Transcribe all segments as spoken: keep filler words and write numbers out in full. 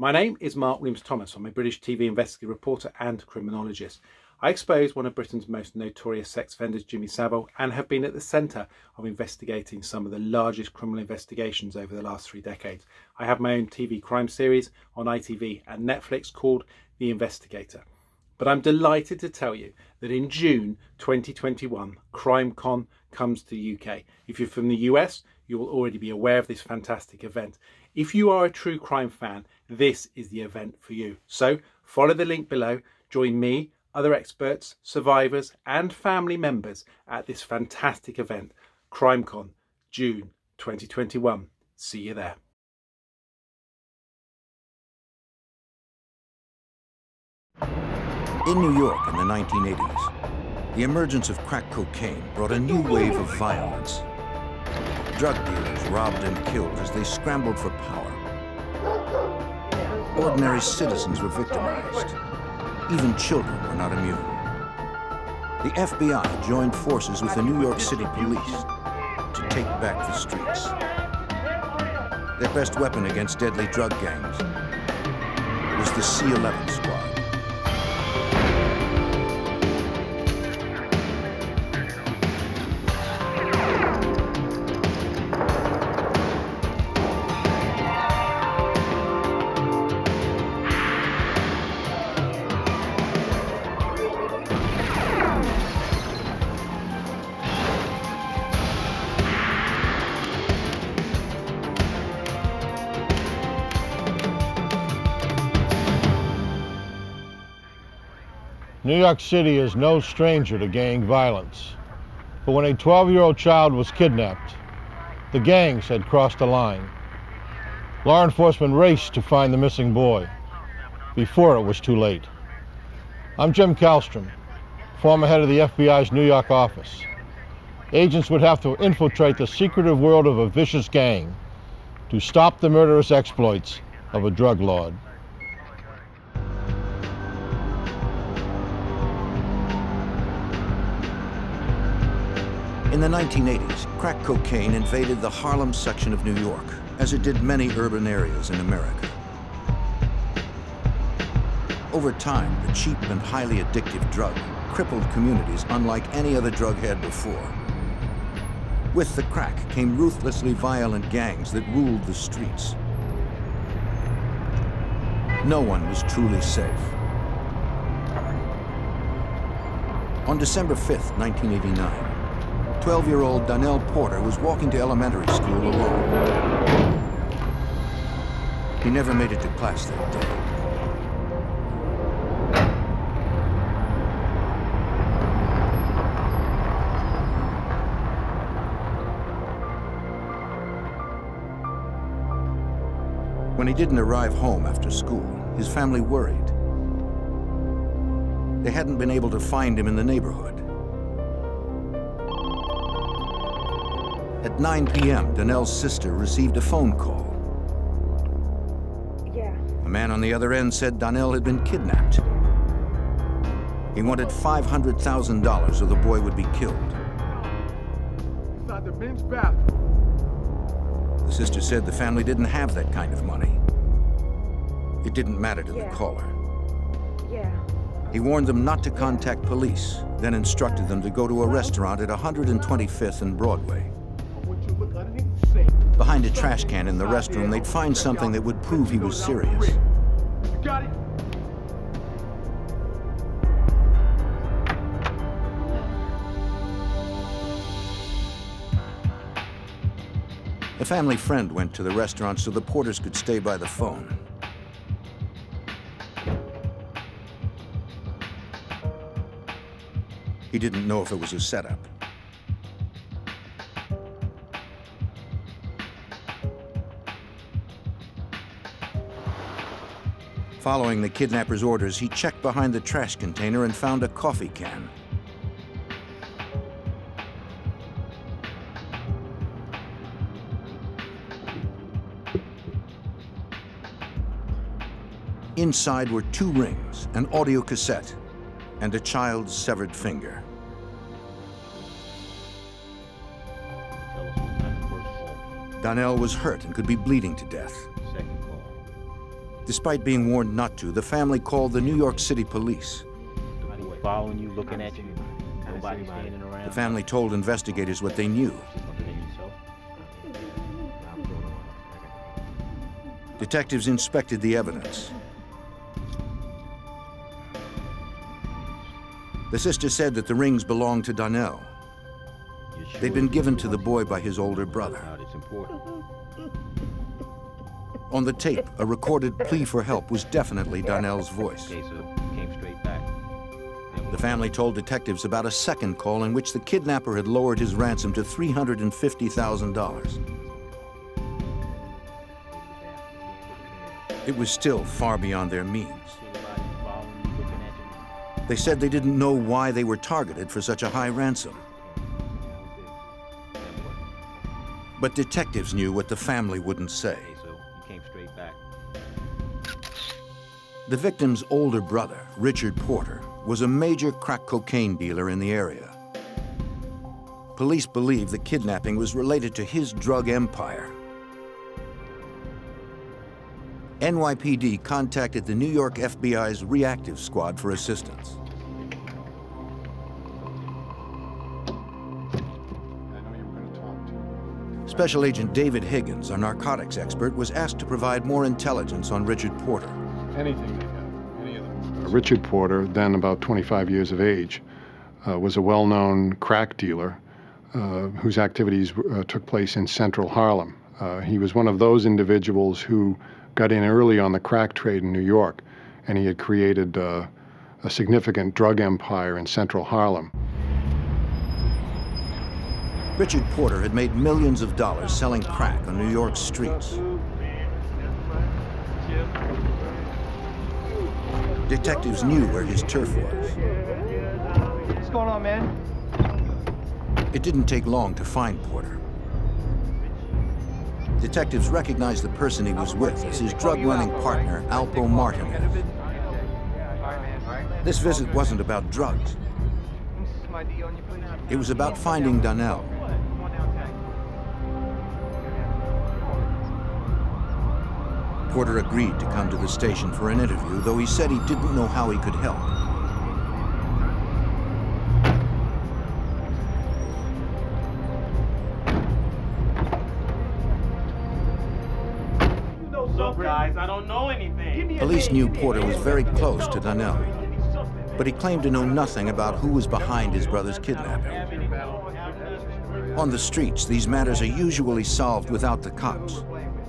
My name is Mark Williams-Thomas. I'm a British T V investigative reporter and criminologist. I expose one of Britain's most notorious sex offenders, Jimmy Savile, and have been at the centre of investigating some of the largest criminal investigations over the last three decades. I have my own T V crime series on I T V and Netflix called The Investigator. But I'm delighted to tell you that in June twenty twenty-one, CrimeCon comes to the U K. If you're from the U S, you will already be aware of this fantastic event. If you are a true crime fan, this is the event for you. So follow the link below, join me, other experts, survivors and family members at this fantastic event, CrimeCon, June twenty twenty-one. See you there. In New York in the nineteen eighties, the emergence of crack cocaine brought a new wave of violence. Drug dealers robbed and killed as they scrambled for power. Ordinary citizens were victimized. Even children were not immune. The F B I joined forces with the New York City police to take back the streets. Their best weapon against deadly drug gangs was the C eleven squad. New York City is no stranger to gang violence, but when a twelve-year-old child was kidnapped, the gangs had crossed the line. Law enforcement raced to find the missing boy before it was too late. I'm Jim Kallstrom, former head of the F B I's New York office. Agents would have to infiltrate the secretive world of a vicious gang to stop the murderous exploits of a drug lord. In the nineteen eighties, crack cocaine invaded the Harlem section of New York, as it did many urban areas in America. Over time, the cheap and highly addictive drug crippled communities unlike any other drug had before. With the crack came ruthlessly violent gangs that ruled the streets. No one was truly safe. On December fifth, nineteen eighty-nine, twelve-year-old Donnell Porter was walking to elementary school alone. He never made it to class that day. When he didn't arrive home after school, his family worried. They hadn't been able to find him in the neighborhood. At nine p m, Donnell's sister received a phone call. Yeah. A man on the other end said Donnell had been kidnapped. He wanted five hundred thousand dollars or the boy would be killed. Inside the men's bathroom. The sister said the family didn't have that kind of money. It didn't matter to Yeah. the caller. Yeah. He warned them not to contact police, then instructed them to go to a restaurant at one hundred twenty-fifth and Broadway. Behind a trash can in the restroom, they'd find something that would prove he was serious. You got it? A family friend went to the restaurant so the Porters could stay by the phone. He didn't know if it was a setup. Following the kidnapper's orders, he checked behind the trash container and found a coffee can. Inside were two rings, an audio cassette, and a child's severed finger. Donnell was hurt and could be bleeding to death. Second call. Despite being warned not to, the family called the New York City police. Nobody following you, looking at you. Nobody standing around. The family told investigators what they knew. Detectives inspected the evidence. The sister said that the rings belonged to Donnell. They'd been given to the boy by his older brother. On the tape, a recorded plea for help was definitely Donnell's voice. The family told detectives about a second call in which the kidnapper had lowered his ransom to three hundred fifty thousand dollars. It was still far beyond their means. They said they didn't know why they were targeted for such a high ransom. But detectives knew what the family wouldn't say. The victim's older brother, Richard Porter, was a major crack cocaine dealer in the area. Police believe the kidnapping was related to his drug empire. N Y P D contacted the New York F B I's reactive squad for assistance. Special Agent David Higgins, a narcotics expert, was asked to provide more intelligence on Richard Porter. Anything they have, any of them. Richard Porter, then about twenty-five years of age, uh, was a well-known crack dealer uh, whose activities uh, took place in central Harlem. Uh, he was one of those individuals who got in early on the crack trade in New York, and he had created uh, a significant drug empire in central Harlem. Richard Porter had made millions of dollars selling crack on New York's streets. Detectives knew where his turf was. What's going on, man? It didn't take long to find Porter. Detectives recognized the person he was with as his drug-running partner, Alpo Martinez. This visit wasn't about drugs. It was about finding Donnell. Porter agreed to come to the station for an interview, though he said he didn't know how he could help. Look, guys, I don't know anything. Police knew Porter was very close to Donnell, but he claimed to know nothing about who was behind his brother's kidnapping. On the streets, these matters are usually solved without the cops.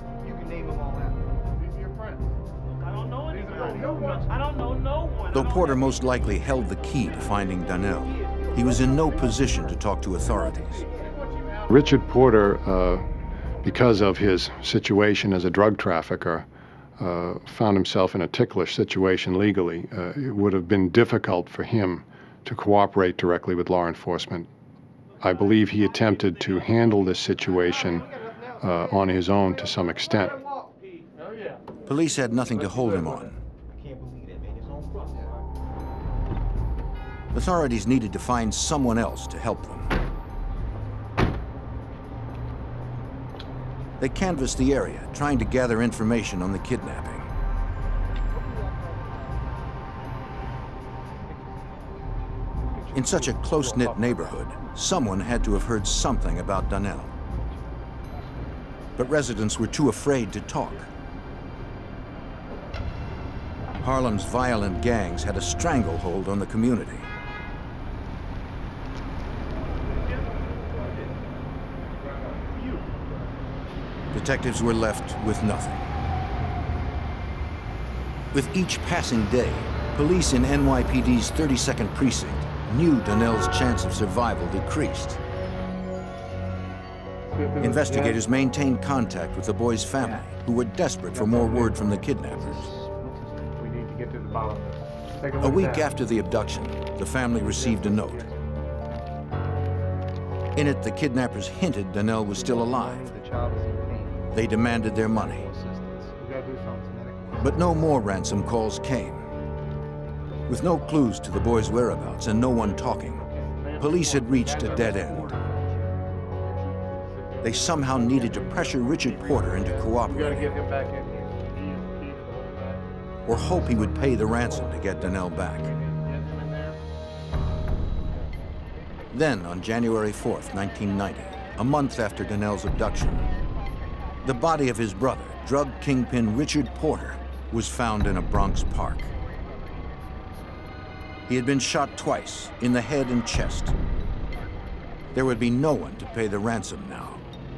Though Porter most likely held the key to finding Donnell, he was in no position to talk to authorities. Richard Porter, uh, because of his situation as a drug trafficker, uh, found himself in a ticklish situation legally. Uh, it would have been difficult for him to cooperate directly with law enforcement. I believe he attempted to handle this situation uh, on his own to some extent. Police had nothing to hold him on. Authorities needed to find someone else to help them. They canvassed the area, trying to gather information on the kidnapping. In such a close-knit neighborhood, someone had to have heard something about Donnell. But residents were too afraid to talk. Harlem's violent gangs had a stranglehold on the community. Detectives were left with nothing. With each passing day, police in N Y P D's thirty-second precinct knew Donnell's chance of survival decreased. Investigators maintained contact with the boy's family, who were desperate for more word from the kidnappers. We need to get to the bottom of this. A week after the abduction, the family received a note. In it, the kidnappers hinted Donnell was still alive. They demanded their money. But no more ransom calls came. With no clues to the boy's whereabouts and no one talking, police had reached a dead end. They somehow needed to pressure Richard Porter into cooperating. or hope he would pay the ransom to get Donnell back. Then, on January fourth, nineteen ninety, a month after Donnell's abduction, the body of his brother, drug kingpin Richard Porter, was found in a Bronx park. He had been shot twice, in the head and chest. There would be no one to pay the ransom now.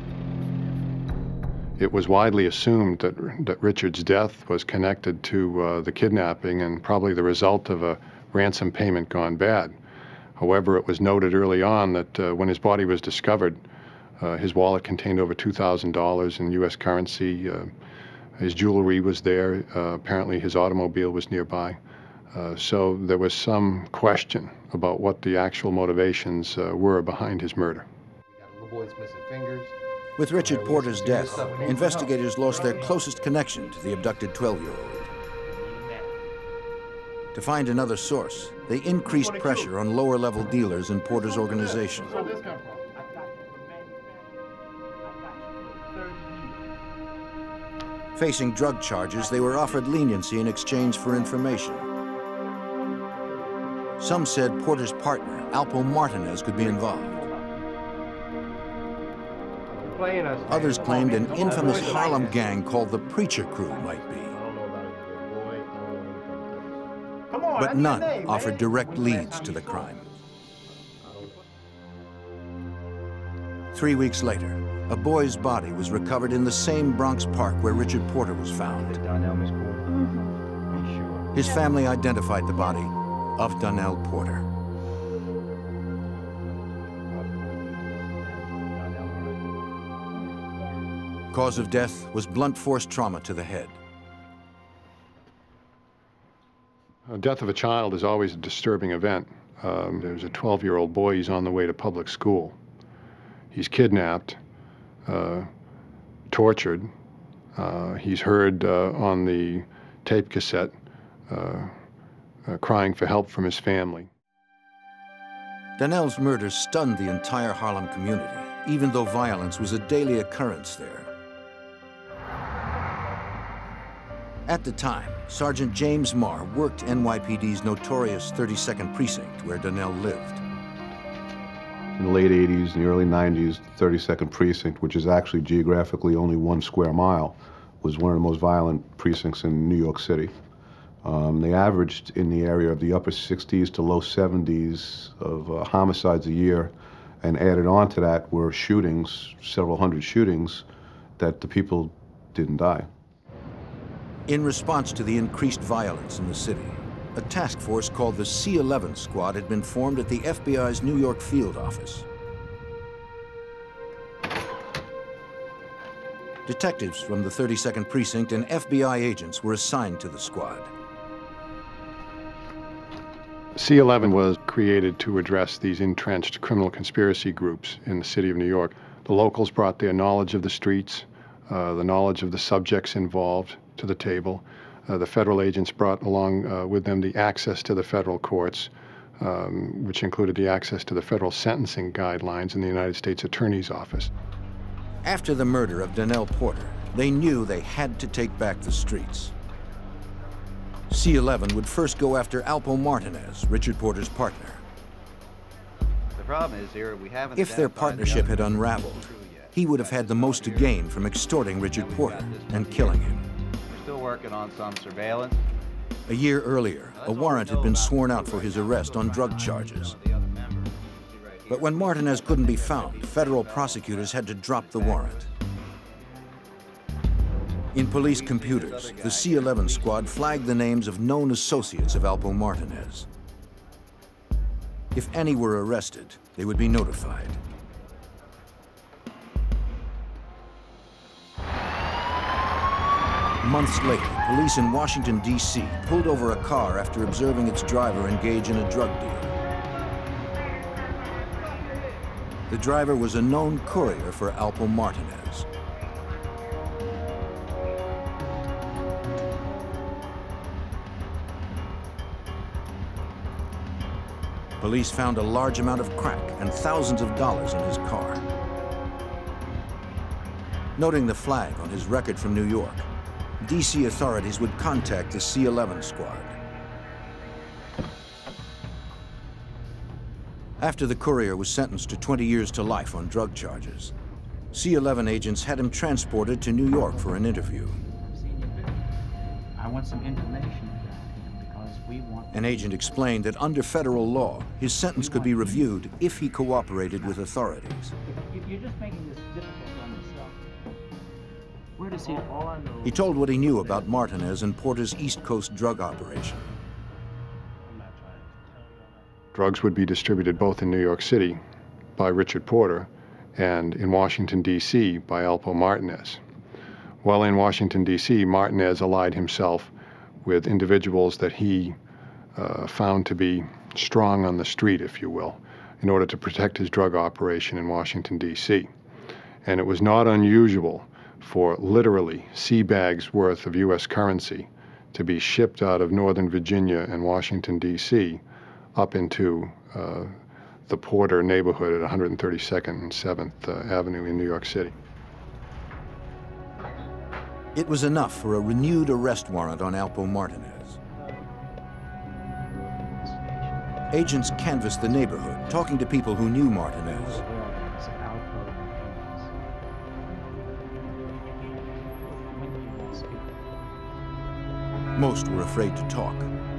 It was widely assumed that, that Richard's death was connected to uh, the kidnapping and probably the result of a ransom payment gone bad. However, it was noted early on that uh, when his body was discovered, uh, his wallet contained over two thousand dollars in U S currency. Uh, his jewelry was there. Uh, apparently his automobile was nearby. Uh, so there was some question about what the actual motivations uh, were behind his murder. We got a little boy's missing fingers. With Richard Porter's death, investigators lost their closest connection to the abducted twelve-year-old. To find another source, they increased pressure on lower-level dealers in Porter's organization. Where'd this come from? Facing drug charges, they were offered leniency in exchange for information. Some said Porter's partner, Alpo Martinez, could be involved. Others claimed an infamous Harlem gang called the Preacher Crew might be. But none offered direct leads to the crime. Three weeks later, a boy's body was recovered in the same Bronx park where Richard Porter was found. His family identified the body of Donnell Porter. Cause of death was blunt force trauma to the head. The death of a child is always a disturbing event. Um, there's a twelve-year-old boy, he's on the way to public school. He's kidnapped, uh, tortured. Uh, he's heard uh, on the tape cassette uh, uh, crying for help from his family. Donnell's murder stunned the entire Harlem community, even though violence was a daily occurrence there. At the time, Sergeant James Marr worked N Y P D's notorious thirty-second Precinct, where Donnell lived. In the late eighties and the early nineties, the thirty-second Precinct, which is actually geographically only one square mile, was one of the most violent precincts in New York City. Um, they averaged in the area of the upper sixties to low seventies of uh, homicides a year, and added on to that were shootings, several hundred shootings, that the people didn't die. In response to the increased violence in the city, a task force called the C eleven Squad had been formed at the F B I's New York field office. Detectives from the thirty-second Precinct and F B I agents were assigned to the squad. C eleven was created to address these entrenched criminal conspiracy groups in the city of New York. The locals brought their knowledge of the streets, uh, the knowledge of the subjects involved to the table. Uh, the federal agents brought along uh, with them the access to the federal courts, um, which included the access to the federal sentencing guidelines in the United States Attorney's Office. After the murder of Donnell Porter, they knew they had to take back the streets. C eleven would first go after Alpo Martinez, Richard Porter's partner. The problem is here, we haven't If their partnership had unraveled, he would have had the most to gain from extorting Richard Porter and killing him. Still working on some surveillance. A year earlier, a warrant had been sworn out for his arrest on drug charges. But when Martinez couldn't be found, federal prosecutors had to drop the warrant. In police computers, the C eleven Squad flagged the names of known associates of Alpo Martinez. If any were arrested, they would be notified. Months later, police in Washington, D C pulled over a car after observing its driver engage in a drug deal. The driver was a known courier for Alpo Martinez. Police found a large amount of crack and thousands of dollars in his car. Noting the flag on his record from New York, D C authorities would contact the C eleven squad. After the courier was sentenced to twenty years to life on drug charges, C eleven agents had him transported to New York for an interview. I want some information about him because we want... An agent explained that under federal law, his sentence could be reviewed if he cooperated with authorities. You're just making this difficult on yourself. Where does he... All I know... He told what he knew about Martinez and Porter's East Coast drug operation. Drugs would be distributed both in New York City by Richard Porter and in Washington, D C by Alpo Martinez. While in Washington, D C, Martinez allied himself with individuals that he uh, found to be strong on the street, if you will, in order to protect his drug operation in Washington, D C. And it was not unusual for literally sea bags worth of U S currency to be shipped out of Northern Virginia and Washington, D C up into uh, the Porter neighborhood at one hundred thirty-second and seventh uh, Avenue in New York City. It was enough for a renewed arrest warrant on Alpo Martinez. Agents canvassed the neighborhood, talking to people who knew Martinez. Most were afraid to talk.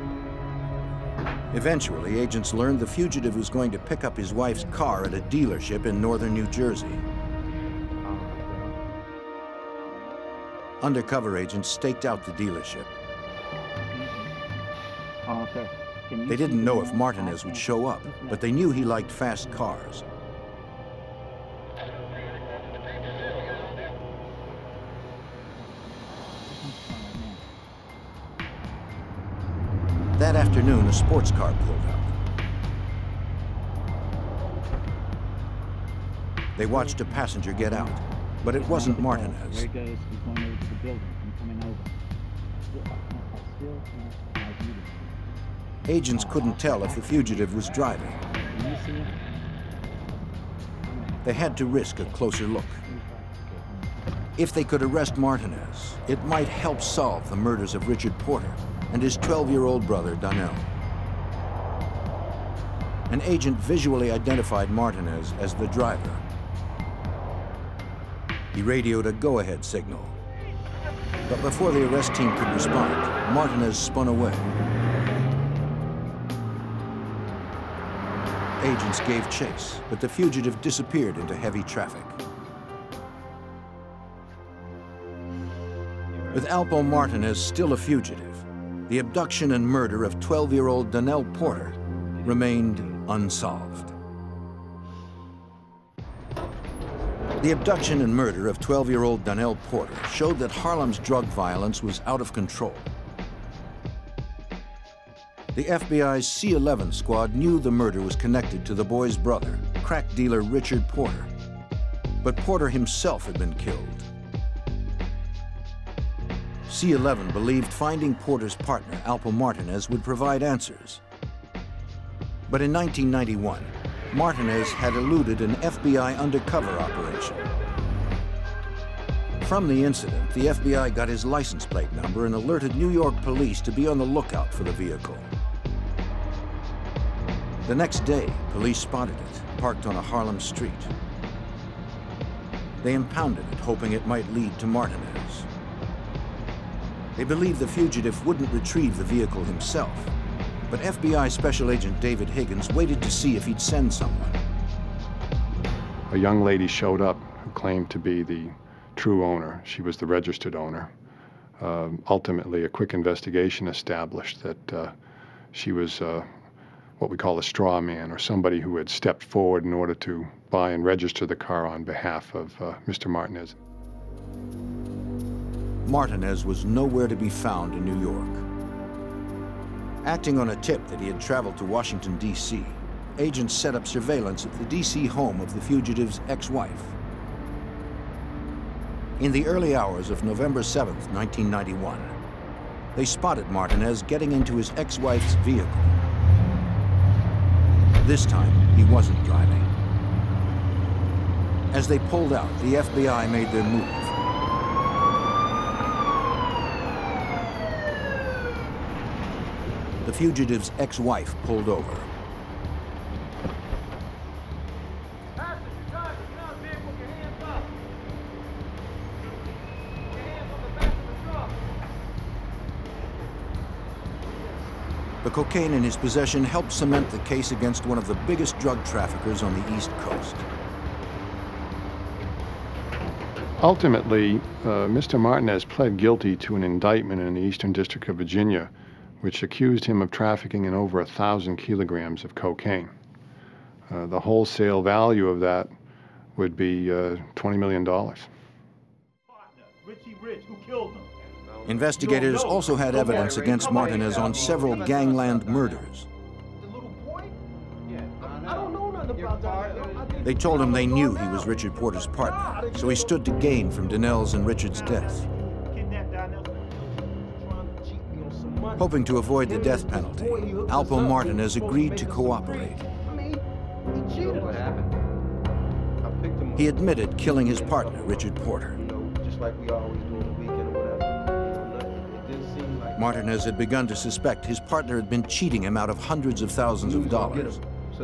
Eventually, agents learned the fugitive was going to pick up his wife's car at a dealership in northern New Jersey. Undercover agents staked out the dealership. They didn't know if Martinez would show up, but they knew he liked fast cars. That afternoon, a sports car pulled up. They watched a passenger get out, but it wasn't Martinez. There he goes. He's going over to the building. I'm coming over. Still can't hide you. Agents couldn't tell if the fugitive was driving. Can you see him? They had to risk a closer look. If they could arrest Martinez, it might help solve the murders of Richard Porter and his twelve-year-old brother, Donnell. An agent visually identified Martinez as the driver. He radioed a go-ahead signal. But before the arrest team could respond, Martinez spun away. Agents gave chase, but the fugitive disappeared into heavy traffic. With Alpo Martinez still a fugitive, the abduction and murder of twelve-year-old Donnell Porter remained unsolved. The abduction and murder of twelve-year-old Donnell Porter showed that Harlem's drug violence was out of control. The F B I's C eleven squad knew the murder was connected to the boy's brother, crack dealer Richard Porter. But Porter himself had been killed. C eleven believed finding Porter's partner, Alpo Martinez, would provide answers. But in nineteen ninety-one, Martinez had eluded an F B I undercover operation. From the incident, the F B I got his license plate number and alerted New York police to be on the lookout for the vehicle. The next day, police spotted it, parked on a Harlem street. They impounded it, hoping it might lead to Martinez. They believed the fugitive wouldn't retrieve the vehicle himself, but F B I Special Agent David Higgins waited to see if he'd send someone. A young lady showed up who claimed to be the true owner. She was the registered owner. Uh, ultimately, a quick investigation established that uh, she was uh, what we call a straw man, or somebody who had stepped forward in order to buy and register the car on behalf of uh, Mister Martinez. Martinez was nowhere to be found in New York. Acting on a tip that he had traveled to Washington, D C, agents set up surveillance at the D C home of the fugitive's ex-wife. In the early hours of November seventh, nineteen ninety-one, they spotted Martinez getting into his ex-wife's vehicle. This time, he wasn't driving. As they pulled out, the F B I made their move. the fugitive's ex-wife pulled over. The cocaine in his possession helped cement the case against one of the biggest drug traffickers on the East Coast. Ultimately, uh, Mister Martinez pled guilty to an indictment in the Eastern District of Virginia, which accused him of trafficking in over a thousand kilograms of cocaine. Uh, the wholesale value of that would be uh, twenty million dollars. Investigators also had evidence against Martinez on several gangland murders. They told him they knew he was Richard Porter's partner, so he stood to gain from Donnell's and Richard's death. Hoping to avoid the death penalty, Alpo Martinez agreed to cooperate. He admitted killing his partner, Richard Porter. Martinez had begun to suspect his partner had been cheating him out of hundreds of thousands of dollars.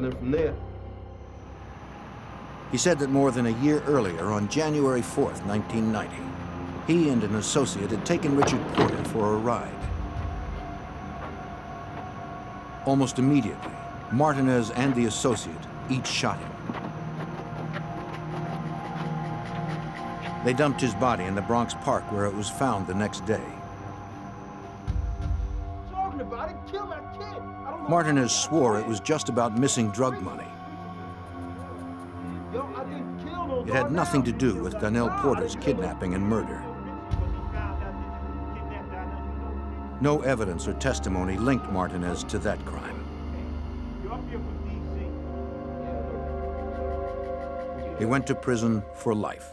He said that more than a year earlier, on January fourth, nineteen ninety, he and an associate had taken Richard Porter for a ride. Almost immediately, Martinez and the associate each shot him. They dumped his body in the Bronx Park, where it was found the next day. Martinez swore it was just about missing drug money. It had nothing to do with Donnell Porter's kidnapping and murder. No evidence or testimony linked Martinez to that crime. He went to prison for life.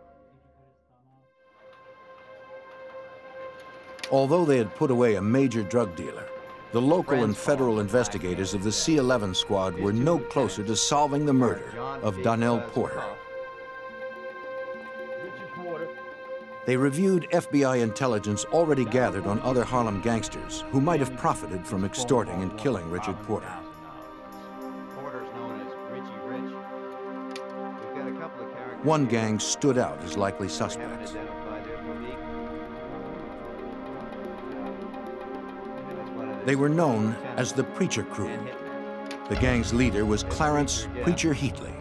Although they had put away a major drug dealer, the local and federal investigators of the C eleven squad were no closer to solving the murder of Donnell Porter. They reviewed F B I intelligence already gathered on other Harlem gangsters who might have profited from extorting and killing Richard Porter. One gang stood out as likely suspects. They were known as the Preacher Crew. The gang's leader was Clarence Preacher Heatley.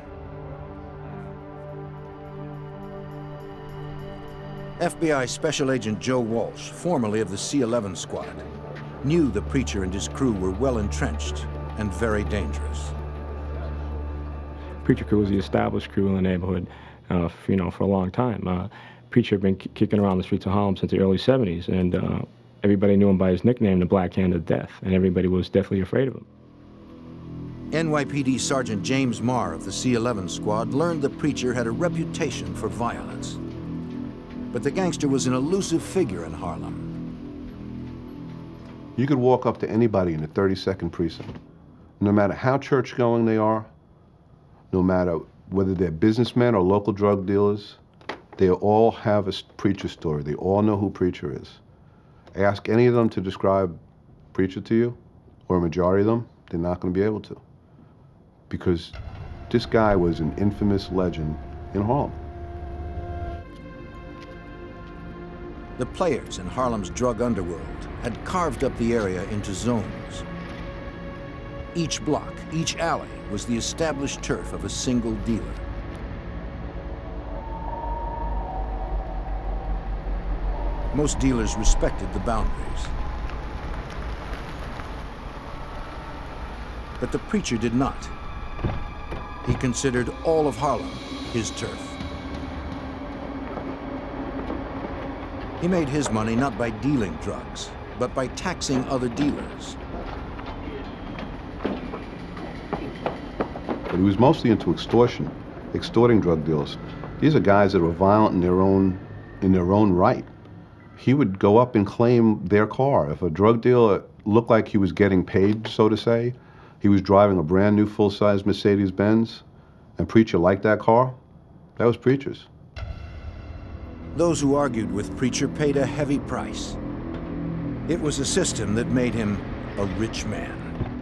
F B I Special Agent Joe Walsh, formerly of the C eleven squad, knew the Preacher and his crew were well entrenched and very dangerous. Preacher Crew was the established crew in the neighborhood, uh, for, you know, for a long time. Uh, Preacher had been kicking around the streets of Harlem since the early seventies, and uh, everybody knew him by his nickname, the Black Hand of Death, and everybody was deathly afraid of him. N Y P D Sergeant James Marr of the C eleven squad learned the Preacher had a reputation for violence. But the gangster was an elusive figure in Harlem. You could walk up to anybody in the thirty-second precinct, no matter how church-going they are, no matter whether they're businessmen or local drug dealers, they all have a Preacher story. They all know who Preacher is. Ask any of them to describe Preacher to you, or a majority of them, they're not going to be able to. Because this guy was an infamous legend in Harlem. The players in Harlem's drug underworld had carved up the area into zones. Each block, each alley was the established turf of a single dealer. Most dealers respected the boundaries. But the Preacher did not. He considered all of Harlem his turf. He made his money not by dealing drugs, but by taxing other dealers. But he was mostly into extortion, extorting drug dealers. These are guys that were violent in their own, in their own right. He would go up and claim their car. If a drug dealer looked like he was getting paid, so to say, he was driving a brand new full-size Mercedes-Benz, and Preacher liked that car, that was Preacher's. Those who argued with Preacher paid a heavy price. It was a system that made him a rich man.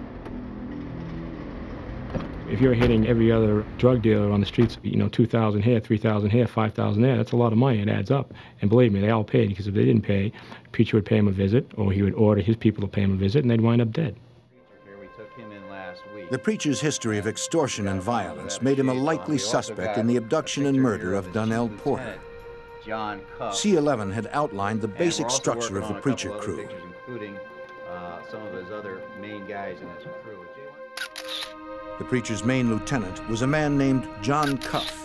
If you're hitting every other drug dealer on the streets, you know, two thousand here, three thousand here, five thousand there, that's a lot of money. It adds up. And believe me, they all paid, because if they didn't pay, the preacher would pay him a visit, or he would order his people to pay him a visit, and they'd wind up dead. The preacher's history of extortion and violence made him a likely suspect in the abduction and murder of Donnell Porter. C eleven had outlined the basic structure of the preacher crew. Including uh, some of his other main guys in his crew. The preacher's main lieutenant was a man named John Cuff.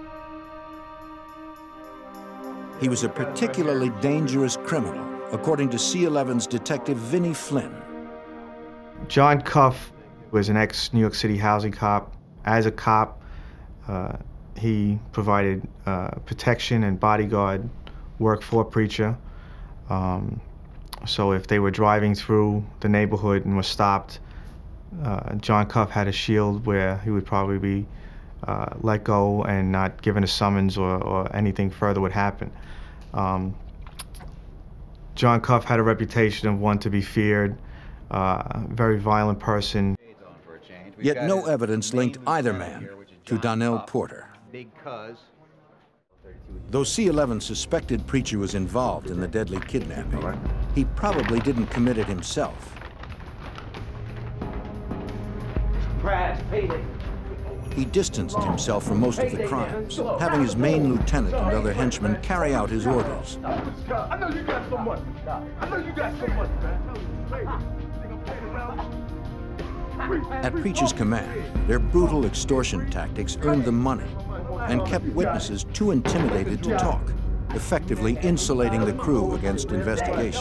He was a particularly dangerous criminal, according to C eleven's detective Vinnie Flynn. John Cuff was an ex-New York City housing cop. As a cop, uh, he provided uh, protection and bodyguard work for Preacher. Um, so if they were driving through the neighborhood and were stopped, uh, John Cuff had a shield where he would probably be uh, let go and not given a summons, or, or anything further would happen. Um, John Cuff had a reputation of one to be feared, uh, very violent person. Yet no evidence linked either man to Donnell Porter. Though C eleven suspected Preacher was involved in the deadly kidnapping, he probably didn't commit it himself. He distanced himself from most of the crimes, having his main lieutenant and other henchmen carry out his orders. I know you got so much. I know you got so much, man. At Preacher's command, their brutal extortion tactics earned them money and kept witnesses too intimidated to talk, effectively insulating the crew against investigation.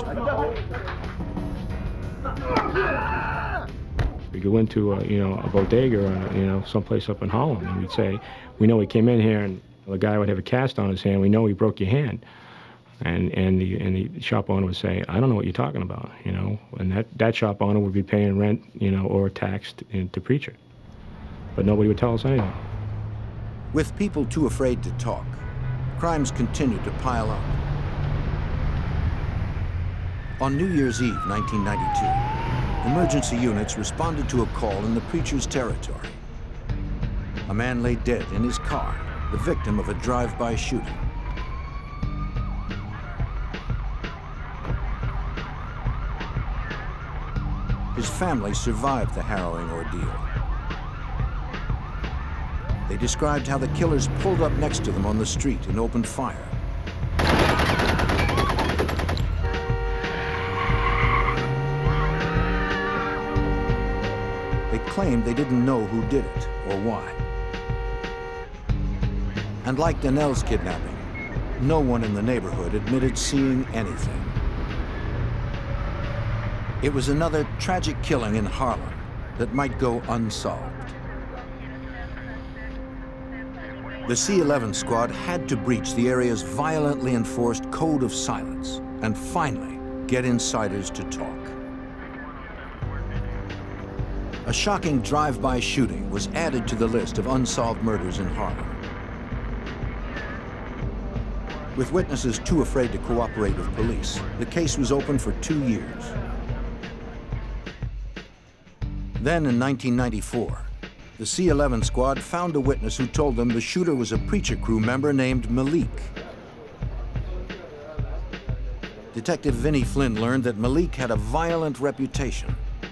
We go into a, you know, a bodega or, you know, someplace up in Harlem, and we'd say, we know he came in here, and the guy would have a cast on his hand. We know he broke your hand. And, and, the, and the shop owner would say, I don't know what you're talking about, you know. And that, that shop owner would be paying rent, you know, or tax to, to Preacher. But nobody would tell us anything. With people too afraid to talk, crimes continued to pile up. On New Year's Eve, nineteen ninety-two, emergency units responded to a call in the Preacher's territory. A man lay dead in his car, the victim of a drive-by shooting. His family survived the harrowing ordeal. They described how the killers pulled up next to them on the street and opened fire. They claimed they didn't know who did it or why. And like Donnell's kidnapping, no one in the neighborhood admitted seeing anything. It was another tragic killing in Harlem that might go unsolved. The C eleven squad had to breach the area's violently enforced code of silence and finally get insiders to talk. A shocking drive-by shooting was added to the list of unsolved murders in Harlem. With witnesses too afraid to cooperate with police, the case was open for two years. Then in nineteen ninety-four, the C eleven squad found a witness who told them the shooter was a Preacher crew member named Malik. Detective Vinnie Flynn learned that Malik had a violent reputation.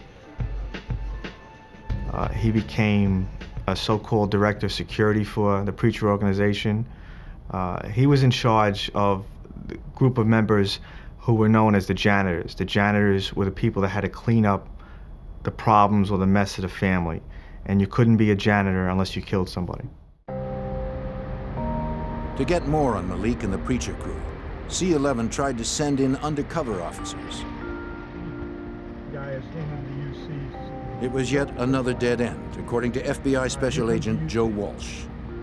Uh, he became a so-called director of security for the Preacher organization. Uh, he was in charge of the group of members who were known as the janitors. The janitors were the people that had to clean up the problems or the mess of the family. And you couldn't be a janitor unless you killed somebody. To get more on Malik and the Preacher crew, C eleven tried to send in undercover officers. It was yet another dead end, according to F B I Special Agent Joe Walsh.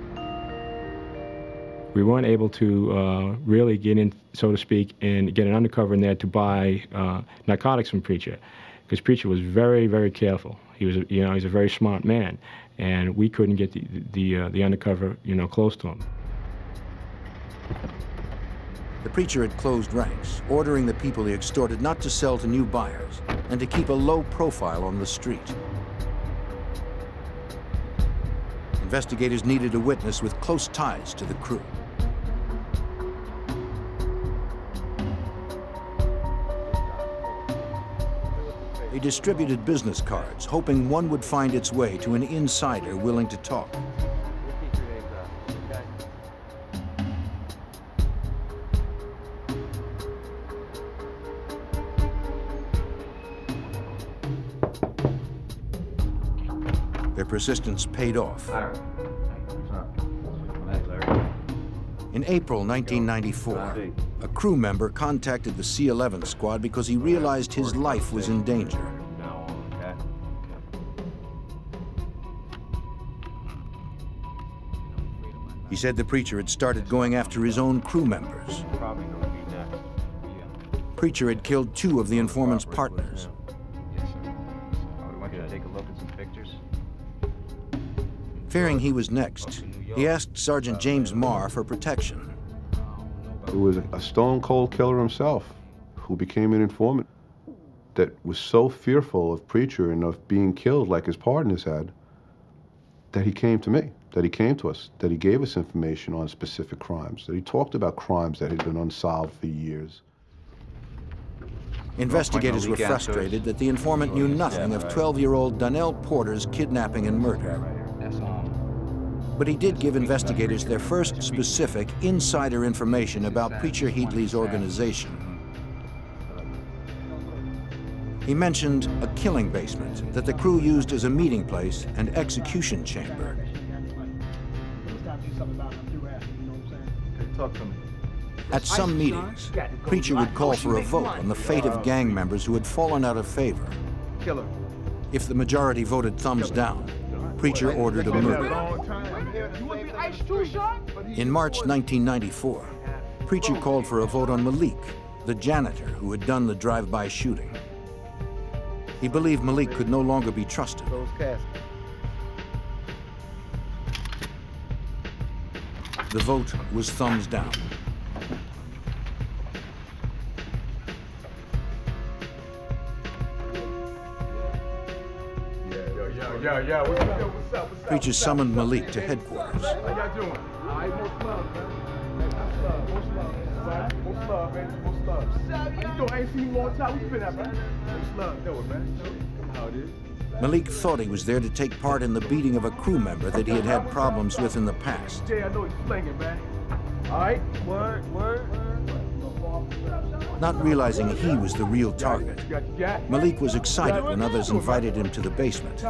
We weren't able to uh, really get in, so to speak, and get an undercover in there to buy uh, narcotics from Preacher, because Preacher was very, very careful. He was, you know, he's a very smart man, and we couldn't get the the, uh, the undercover, you know, close to him. The Preacher had closed ranks, ordering the people he extorted not to sell to new buyers, and to keep a low profile on the street. Investigators needed a witness with close ties to the crew. They distributed business cards, hoping one would find its way to an insider willing to talk. Their persistence paid off. In April nineteen ninety-four, a crew member contacted the C eleven squad because he realized his life was in danger. He said the preacher had started going after his own crew members. Preacher had killed two of the informant's partners. Fearing he was next, he asked Sergeant James Marr for protection. It was a stone-cold killer himself who became an informant that was so fearful of Preacher and of being killed like his partners had that he came to me, that he came to us, that he gave us information on specific crimes, that he talked about crimes that had been unsolved for years. Investigators were frustrated that the informant knew nothing of twelve-year-old Donnell Porter's kidnapping and murder. But he did give investigators their first specific insider information about Preacher Heatley's organization. He mentioned a killing basement that the crew used as a meeting place and execution chamber. At some meetings, Preacher would call for a vote on the fate of gang members who had fallen out of favor. If the majority voted thumbs down, Preacher ordered a murder. In March nineteen ninety-four, Preacher called for a vote on Malik, the janitor who had done the drive-by shooting. He believed Malik could no longer be trusted. The vote was thumbs down. Yeah, yeah, what's up, what's up, what's up? Preacher summoned Malik to headquarters. How y'all doing? All right, most love, man. Most love, most love, most love, man, most love. How you doing? I ain't seen you in a long time. Where you been at, man? Most love, know it, man. How it is? Malik thought he was there to take part in the beating of a crew member that he had had problems with in the past. Jay, I know he's slinging, man. All right, word, word. Not realizing he was the real target, Malik was excited when others invited him to the basement.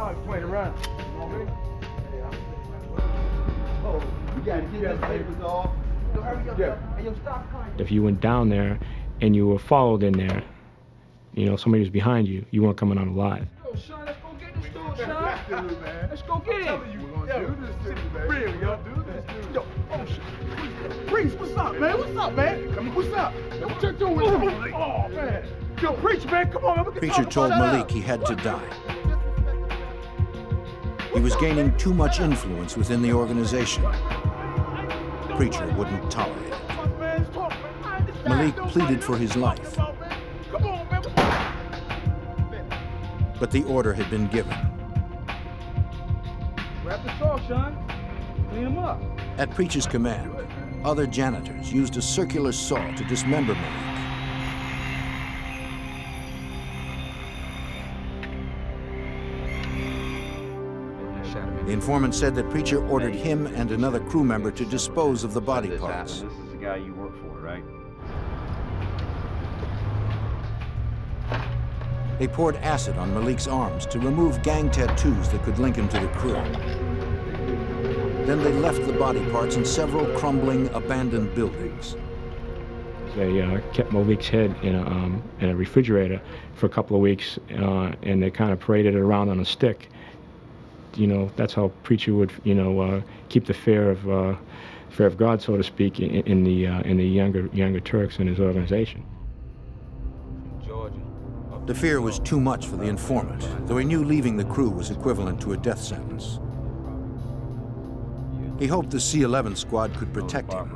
If you went down there and you were followed in there, you know, somebody was behind you, you weren't coming out alive. Yo, son, let's go get this dude, son. Let's go get him. We're gonna do this to you, man. Real, yo. Do this to you. Yo, oh shit. Priest, what's up, man? What's up, man? What's up? Yo, what you doing with him? Oh, man. Yo, Preacher, man, come on, man. Preacher told Malik he had to die. He was gaining too much influence within the organization. Preacher wouldn't tolerate it. Malik pleaded for his life. But the order had been given. Grab the saw, son. Clean him up. At Preacher's command, other janitors used a circular saw to dismember Malik. The informant said that Preacher ordered him and another crew member to dispose of the body parts. This is the guy you work for, right? They poured acid on Malik's arms to remove gang tattoos that could link him to the crew. Then they left the body parts in several crumbling, abandoned buildings. They uh, kept Malik's head in a, um, in a refrigerator for a couple of weeks, uh, and they kind of paraded it around on a stick. You know, that's how Preacher would, you know, uh, keep the fear of, uh, fear of God, so to speak, in, in the uh, in the younger younger Turks in his organization. The fear was too much for the informant, though he knew leaving the crew was equivalent to a death sentence. He hoped the C eleven squad could protect him.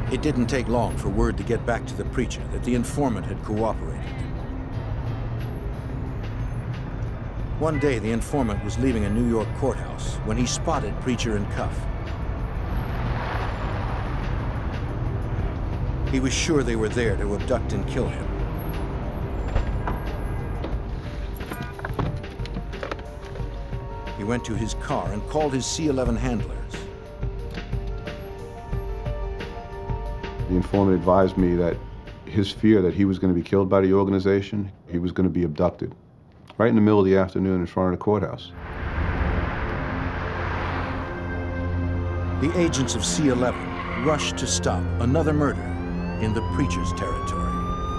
It didn't take long for word to get back to the preacher that the informant had cooperated. One day, the informant was leaving a New York courthouse when he spotted Preacher and Cuff. He was sure they were there to abduct and kill him. He went to his car and called his C eleven handlers. The informant advised me that his fear that he was going to be killed by the organization, he was going to be abducted, right in the middle of the afternoon in front of the courthouse. The agents of C eleven rushed to stop another murder in the preacher's territory.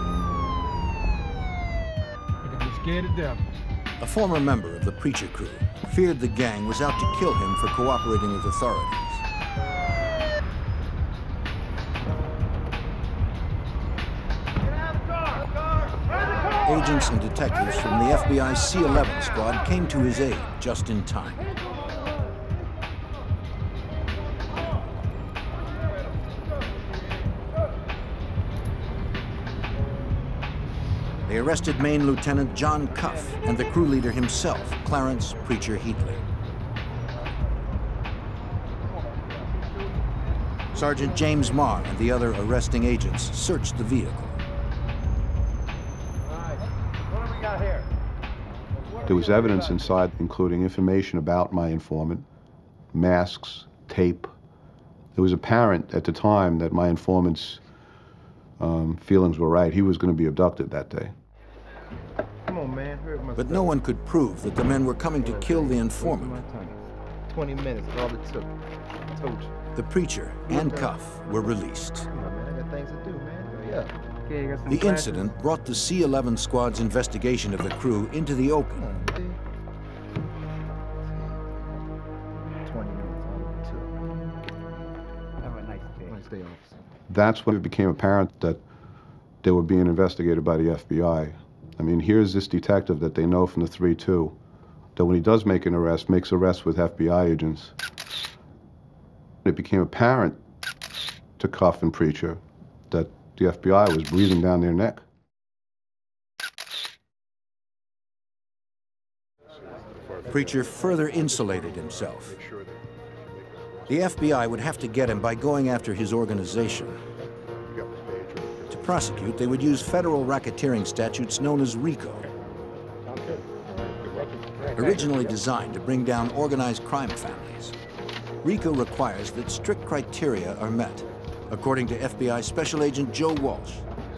I got scared to death. A former member of the preacher crew feared the gang was out to kill him for cooperating with authorities. Agents and detectives from the F B I C eleven squad came to his aid just in time. They arrested Maine Lieutenant John Cuff and the crew leader himself, Clarence Preacher Heatley. Sergeant James Marr and the other arresting agents searched the vehicle. There was evidence inside, including information about my informant, masks, tape. It was apparent at the time that my informant's um, feelings were right. He was going to be abducted that day. Come on, man. But no one could prove that the men were coming to kill the informant. twenty minutes, all it took. I told you. The preacher and Cuff were released. Come on, man. I got things to do, man. Hurry up. The incident brought the C eleven squad's investigation of the crew into the open. That's when it became apparent that they were being investigated by the F B I. I mean, here's this detective that they know from the three two, that when he does make an arrest, makes arrests with F B I agents. It became apparent to Cuff and Preacher that the F B I was breathing down their neck. Preacher further insulated himself. The F B I would have to get him by going after his organization. To prosecute, they would use federal racketeering statutes known as RICO. Originally designed to bring down organized crime families, RICO requires that strict criteria are met, according to F B I Special Agent Joe Walsh.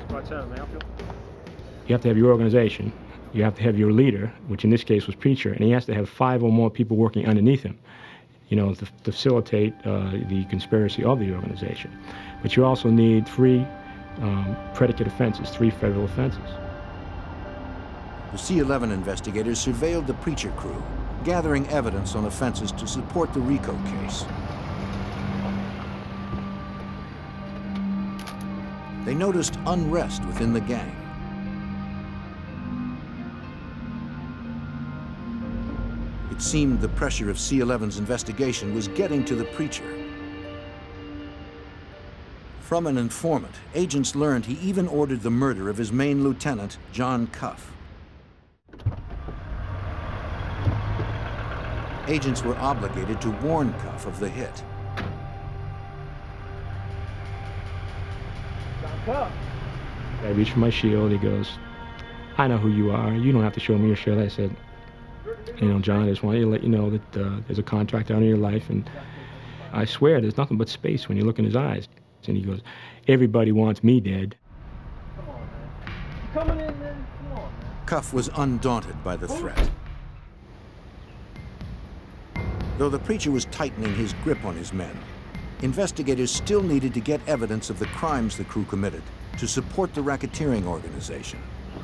You have to have your organization, you have to have your leader, which in this case was Preacher, and he has to have five or more people working underneath him, you know, to, to facilitate uh, the conspiracy of the organization. But you also need three um, predicate offenses, three federal offenses. The C eleven investigators surveilled the Preacher crew, gathering evidence on offenses to support the RICO case. They noticed unrest within the gang. It seemed the pressure of C eleven's investigation was getting to the Preacher. From an informant, agents learned he even ordered the murder of his Maine lieutenant, John Cuff. Agents were obligated to warn Cuff of the hit. I reached for my shield. He goes, "I know who you are. You don't have to show me your shield." I said, "You know, John, I just want to let you know that uh, there's a contract out in your life, and I swear there's nothing but space when you look in his eyes." And he goes, "Everybody wants me dead." Come on, man. You coming in, man? Come on, man. Cuff was undaunted by the threat. Though the Preacher was tightening his grip on his men, investigators still needed to get evidence of the crimes the crew committed to support the racketeering organization.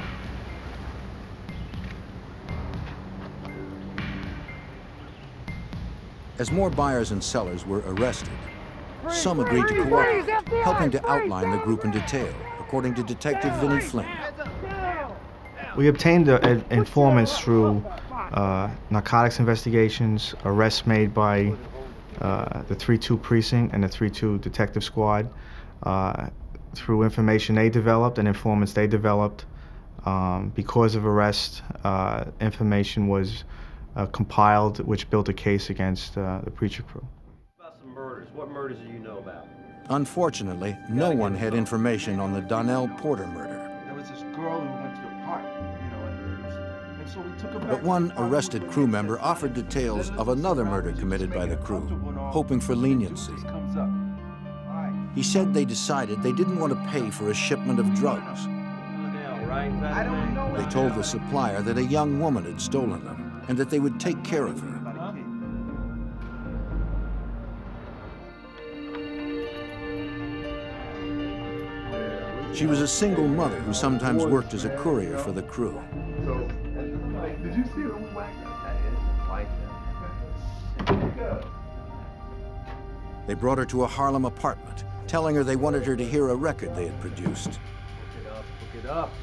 As more buyers and sellers were arrested, some agreed to cooperate, helping to outline the group in detail, according to Detective Vinnie Flynn. We obtained the uh, informants through uh, narcotics investigations, arrests made by uh, the three two precinct and the three two detective squad, uh, through information they developed and informants they developed. Um, because of arrest, uh, information was uh, compiled, which built a case against uh, the preacher crew. About some murders. What murders do you know about? Unfortunately, no one had information on the Donnell Porter murder. There was this girl who went to the park, you know, and, and so we took her back. But one arrested crew member offered details of another murder committed by the crew, hoping for leniency. He said they decided they didn't want to pay for a shipment of drugs. They told the supplier that a young woman had stolen them and that they would take care of her. She was a single mother who sometimes worked as a courier for the crew. Did you see when we whacked her? They brought her to a Harlem apartment, telling her they wanted her to hear a record they had produced. Look it up, look it up.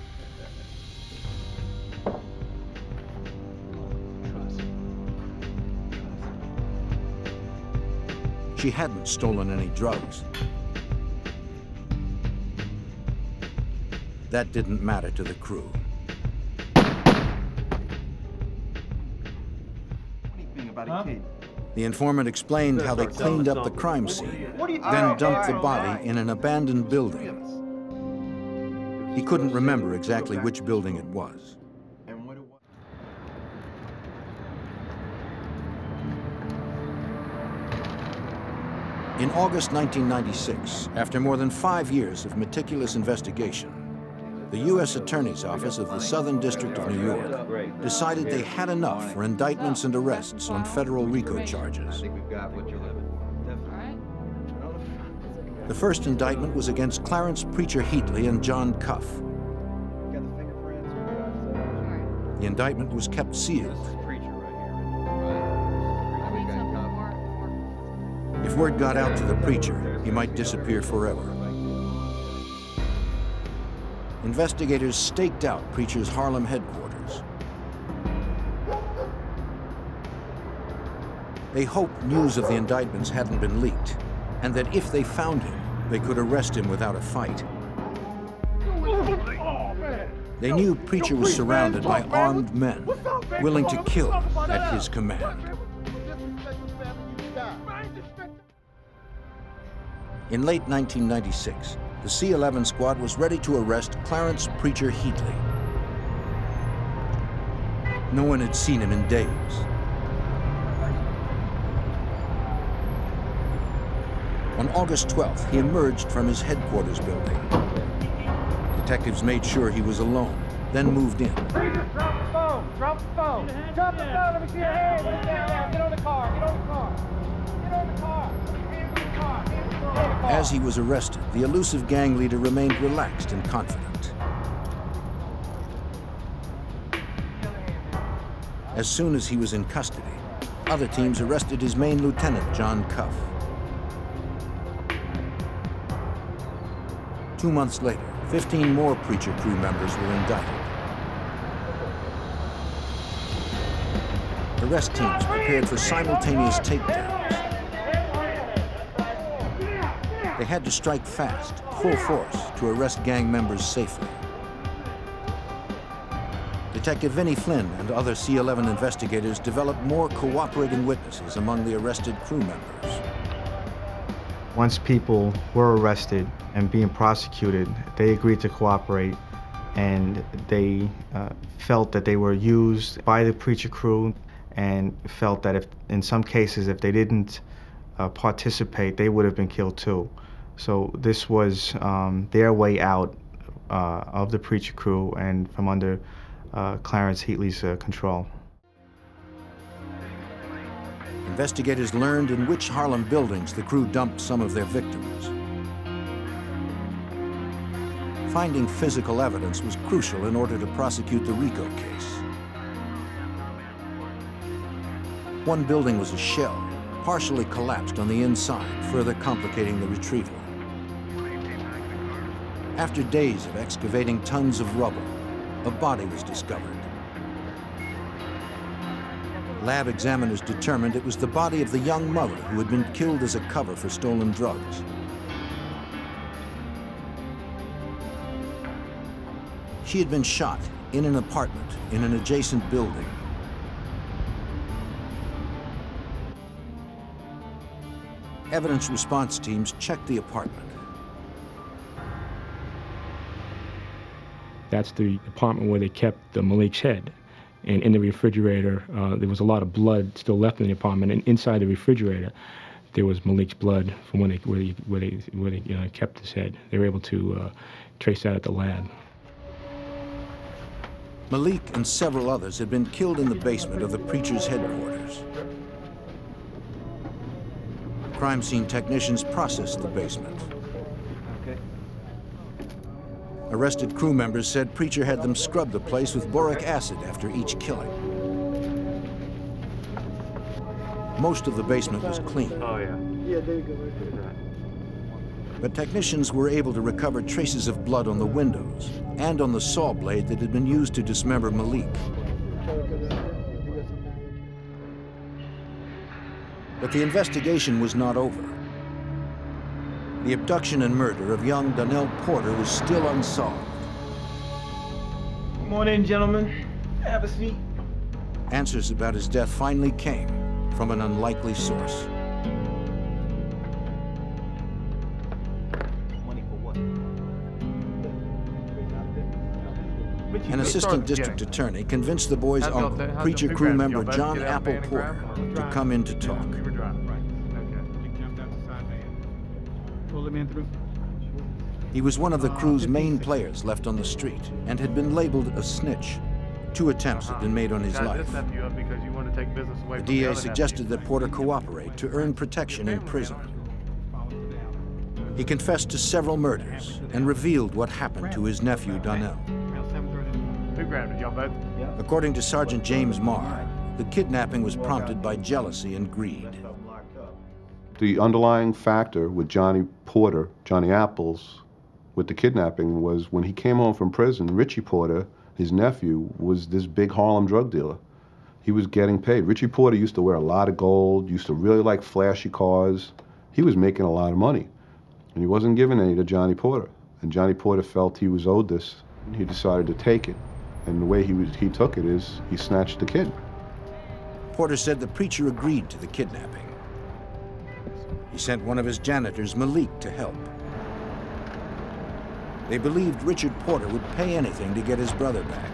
She hadn't stolen any drugs. That didn't matter to the crew. Huh? The informant explained how they cleaned up the crime scene, then dumped the body in an abandoned building. He couldn't remember exactly which building it was. In August nineteen ninety-six, after more than five years of meticulous investigation, the U S Attorney's Office of the Southern District of New York decided they had enough for indictments and arrests on federal RICO charges. The first indictment was against Clarence Preacher Heatley and John Cuff. The indictment was kept sealed. If word got out to the preacher, he might disappear forever. Investigators staked out Preacher's Harlem headquarters. They hoped news of the indictments hadn't been leaked, and that if they found him, they could arrest him without a fight. They knew Preacher was surrounded by armed men, willing to kill at his command. In late nineteen ninety-six, the C eleven squad was ready to arrest Clarence Preacher Heatley. No one had seen him in days. On August twelfth, he emerged from his headquarters building. Detectives made sure he was alone, then moved in. Preacher, drop the phone! Drop the phone! Drop the phone! Let me see your hands! Get on the car! Get on the car! Get on the car! Hands on the car! Hands on the car! As he was arrested, the elusive gang leader remained relaxed and confident. As soon as he was in custody, other teams arrested his main lieutenant, John Cuff. Two months later, fifteen more Preacher crew members were indicted. Arrest teams prepared for simultaneous takedowns. They had to strike fast, full force, to arrest gang members safely. Detective Vinnie Flynn and other C eleven investigators developed more cooperating witnesses among the arrested crew members. Once people were arrested and being prosecuted, they agreed to cooperate, and they uh, felt that they were used by the Preacher crew, and felt that if, in some cases, if they didn't uh, participate, they would have been killed too. So this was um, their way out uh, of the Preacher crew and from under uh, Clarence Heatley's uh, control. Investigators learned in which Harlem buildings the crew dumped some of their victims. Finding physical evidence was crucial in order to prosecute the RICO case. One building was a shell, partially collapsed on the inside, further complicating the retrieval. After days of excavating tons of rubble, a body was discovered. Lab examiners determined it was the body of the young mother who had been killed as a cover for stolen drugs. She had been shot in an apartment in an adjacent building. Evidence response teams checked the apartment. That's the apartment where they kept the Malik's head. And in the refrigerator, uh, there was a lot of blood still left in the apartment. And inside the refrigerator, there was Malik's blood from when they, where they, where they, where they uh, kept his head. They were able to uh, trace that at the lab. Malik and several others had been killed in the basement of the preacher's headquarters. Crime scene technicians processed the basement. Arrested crew members said Preacher had them scrub the place with boric acid after each killing. Most of the basement was clean. Oh, yeah. Yeah, there you go. But technicians were able to recover traces of blood on the windows and on the saw blade that had been used to dismember Malik. But the investigation was not over. The abduction and murder of young Donnell Porter was still unsolved. Come on in, gentlemen. Have a seat. Answers about his death finally came from an unlikely source. An assistant district attorney convinced the boy's uncle, preacher crew member John Apple Porter, to come in to talk. He was one of the crew's main players left on the street and had been labeled a snitch. Two attempts had been made on his life. The D A suggested that Porter cooperate to earn protection in prison. He confessed to several murders and revealed what happened to his nephew Donnell. According to Sergeant James Marr, the kidnapping was prompted by jealousy and greed. The underlying factor with Johnny Porter, Johnny Apples, with the kidnapping was when he came home from prison, Richie Porter, his nephew, was this big Harlem drug dealer. He was getting paid. Richie Porter used to wear a lot of gold, used to really like flashy cars. He was making a lot of money, and he wasn't giving any to Johnny Porter. And Johnny Porter felt he was owed this, and he decided to take it. And the way he, was, he took it is he snatched the kid. Porter said the preacher agreed to the kidnapping. He sent one of his janitors, Malik, to help. They believed Richard Porter would pay anything to get his brother back.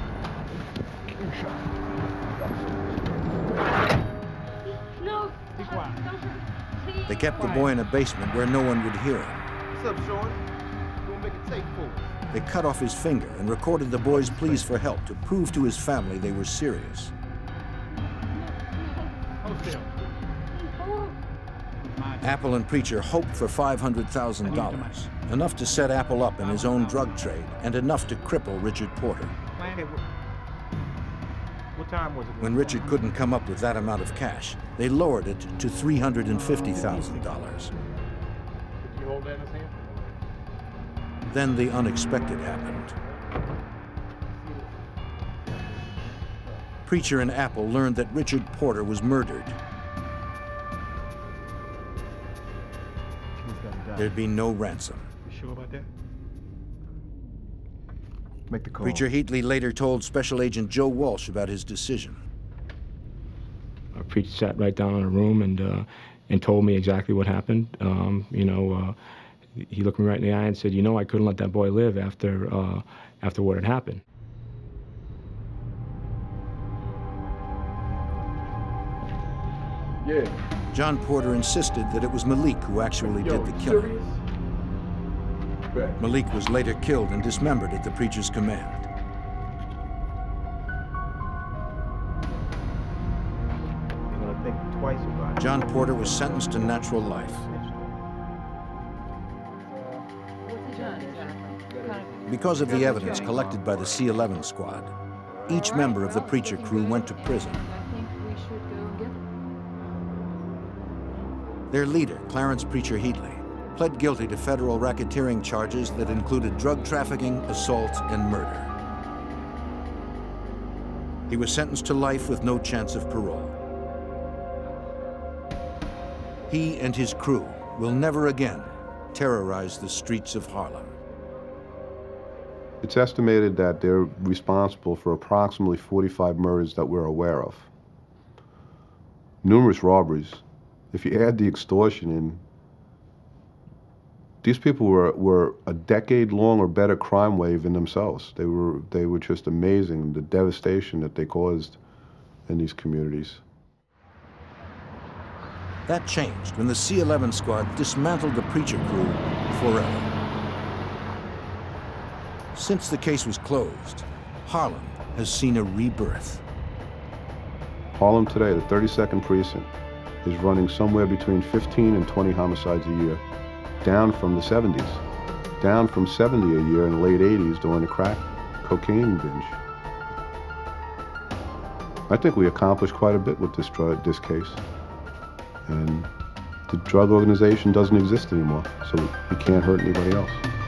No. They kept the boy in a basement where no one would hear him. What's up, Sean? Gonna make a tape for us. They cut off his finger and recorded the boy's pleas for help to prove to his family they were serious. Apple and Preacher hoped for five hundred thousand dollars, enough to set Apple up in his own drug trade and enough to cripple Richard Porter. When Richard couldn't come up with that amount of cash, they lowered it to three hundred fifty thousand dollars. Then the unexpected happened. Preacher and Apple learned that Richard Porter was murdered. There'd be no ransom. You sure about that? Make the call. Preacher Heatley later told Special Agent Joe Walsh about his decision. Our preacher sat right down in a room and uh, and told me exactly what happened. Um, you know, uh, he looked me right in the eye and said, "You know, I couldn't let that boy live after uh, after what had happened." Yeah. John Porter insisted that it was Malik who actually Yo, did the killing. Malik was later killed and dismembered at the preacher's command. Think twice about it. John Porter was sentenced to natural life. Because of the evidence collected by the C eleven squad, each member of the preacher crew went to prison. Their leader, Clarence Preacher Heatley, pled guilty to federal racketeering charges that included drug trafficking, assault, and murder. He was sentenced to life with no chance of parole. He and his crew will never again terrorize the streets of Harlem. It's estimated that they're responsible for approximately forty-five murders that we're aware of. Numerous robberies. If you add the extortion in, these people were, were a decade-long or better crime wave in themselves. They were, they were just amazing, the devastation that they caused in these communities. That changed when the C eleven squad dismantled the preacher crew forever. Since the case was closed, Harlem has seen a rebirth. Harlem today, the thirty-second precinct, is running somewhere between fifteen and twenty homicides a year, down from the seventies, down from seventy a year in the late eighties during the crack cocaine binge. I think we accomplished quite a bit with this, drug, this case. And the drug organization doesn't exist anymore, so we can't hurt anybody else.